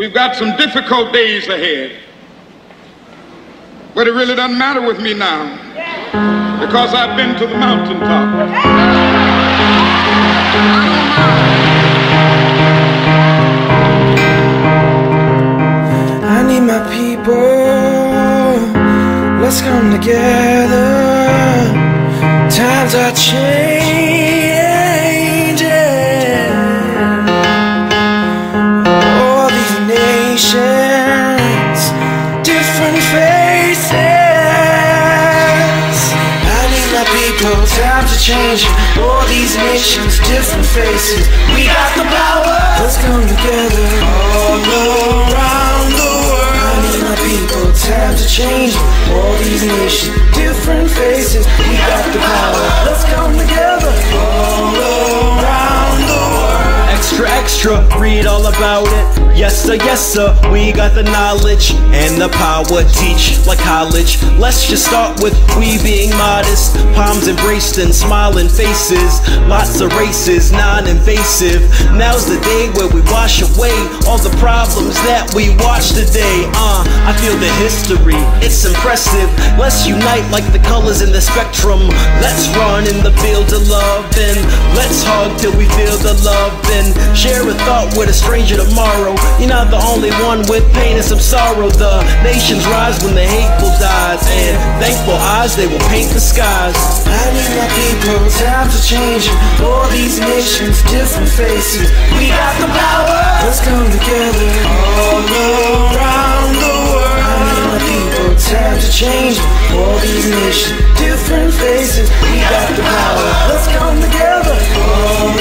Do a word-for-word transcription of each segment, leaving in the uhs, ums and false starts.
We've got some difficult days ahead. But it really doesn't matter with me now, because I've been to the mountaintop. I need my people, let's come together. Times are changing. All these nations, different faces. I need my people, times are changing. All these nations, different faces. We got the power, let's come together. All around the world. I need my people, times are changing. All these nations, different faces. We got the power, let's come together. All around the world. Extra, extra, read all about it. Yes sir, yes sir, we got the knowledge and the power. Teach like college. Let's just start with we being modest. Palms embraced and smiling faces. Lots of races, non-invasive. Now's the day where we wash away all the problems that we watch today. Uh, I feel the history, it's impressive. Let's unite like the colors in the spectrum. Let's run in the field of love, and let's hug till we feel the love, and share a thought with a stranger tomorrow. You're not the only one with pain and some sorrow. The nations rise when the hateful dies, and thankful eyes, they will paint the skies. I need my people, times are changing. All these nations, different faces. We got the power, let's come together. All around the world. I need my people, times are changing. All these nations, different faces. We got the power, let's come together. All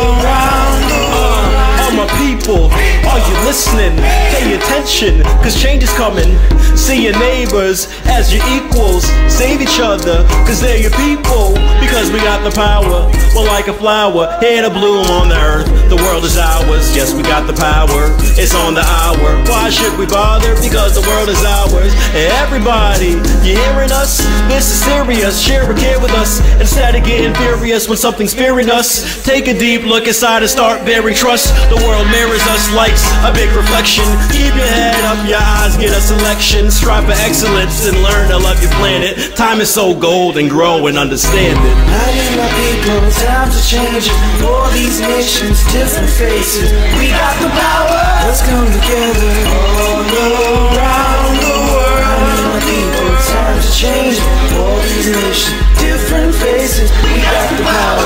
around the world. All my people, are you listening? Pay attention, cause change is coming. See your neighbors as your equals. Save each other, cause they're your people. Because we got the power, we're like a flower, here to bloom on the earth. The world is ours, yes we got the power. It's on the hour, why should we bother? Because the world is ours. And everybody, you hearing us? This is serious, share a care with us. Instead of getting furious when something's fearing us, take a deep look inside and start bearing trust. The world mirrors us like a big reflection. Keep your head up, your eyes get a selection. Strive for excellence and learn to love your planet. Time is so gold, and grow and understand it. I need my people, times are changing. All these nations, different faces. We got the power, let's come together. All around the world. I need my people, times are changing. All these nations, different faces. We got the power,